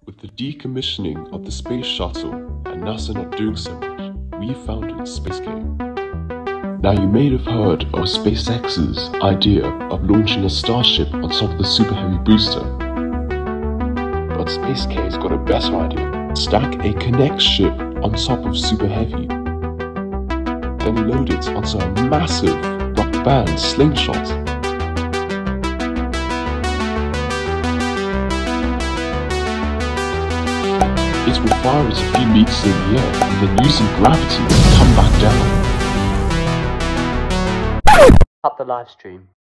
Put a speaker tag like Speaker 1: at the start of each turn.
Speaker 1: With the decommissioning of the space shuttle and NASA not doing so much, we founded SpaceGate. Now you may have heard of SpaceX's idea of launching a Starship on top of the Super Heavy booster. But SpaceGate's got a better idea. Stack a Connect ship on top of Super Heavy, then load it onto a massive rubber band slingshot. It will fire it a few meters in the air and then using gravity come back down.
Speaker 2: Cut the live stream.